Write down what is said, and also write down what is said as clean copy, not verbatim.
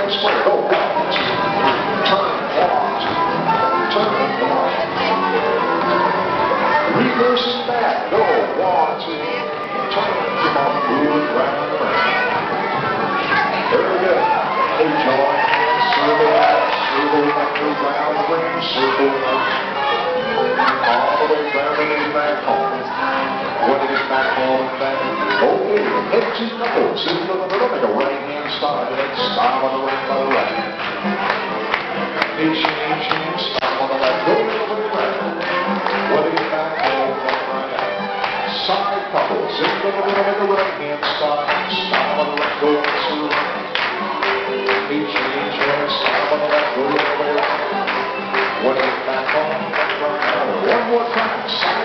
and square. Go, 1, 2, 3. Turn, 1, 2. Turn, 1. Reverse and back. Go, 1, 2. Turn, come on, move it round and around. Very good. Hey, join hands, circle out, round the ring, circle out. All the way round and then back home. When it gets back home and back. Okay, head to couple. See the middle, make a right hand stop. Stop on the right by the right. Change, stop on the left. Go to the right. When it gets back home, back right out. Side couple. See the middle, make a right hand stop. Stop on the left, go to the right. Change, stop on the left, go to the right. When it gets back home, back right out. One more time. Side